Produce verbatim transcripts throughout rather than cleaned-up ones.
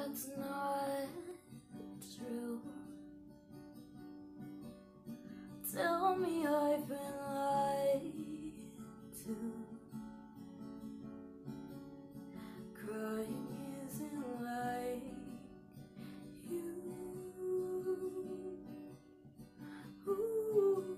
that's not true. Tell me I've been lied to. Crying isn't like you. Ooh.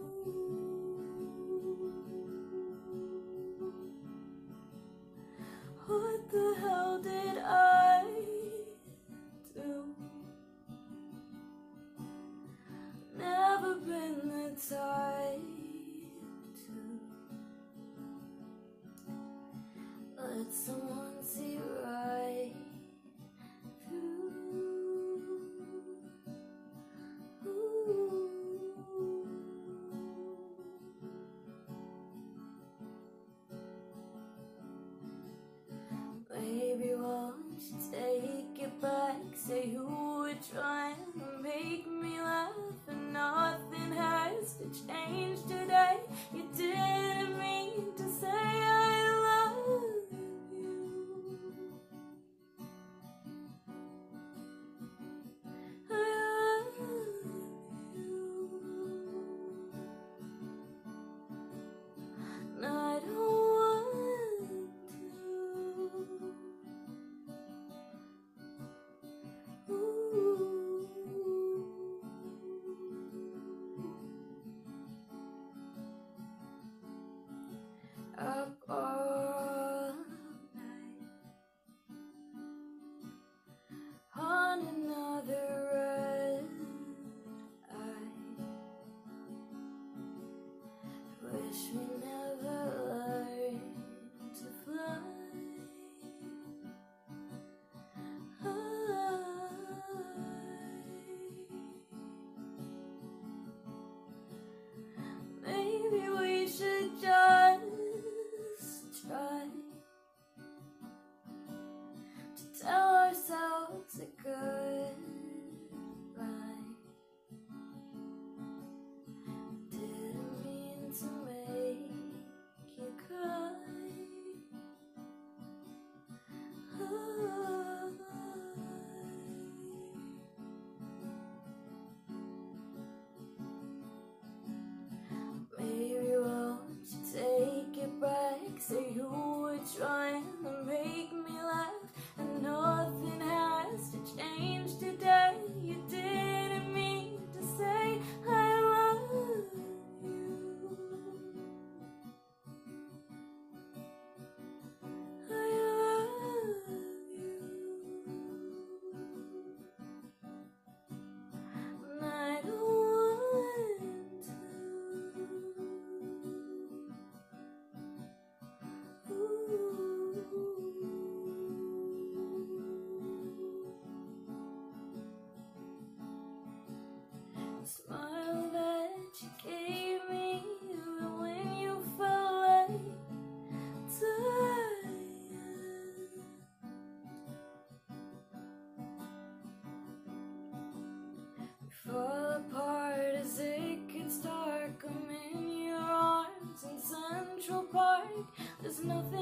What the hell did I do? Never been the type to let someone see right through. Ooh. Baby, won't you take it back? Say you were trying to make me laugh, and nothing has to change today. You didn't mean to say I love you. I love you. And I don't want to. Ooh. Up all night on another red eye. Wish we never learned to fly. Maybe we should just try to tell ourselves a goodbye. Didn't mean to make you cry. Maybe won't you take it back? Say you were trying to make me laugh, and nothing has to change today. You didn't mean to say I love you. I love you. And I don't want to. The smile that you gave me when you felt like dying. We fall apart as it gets dark. I'm in your arms in Central Park. There's nothing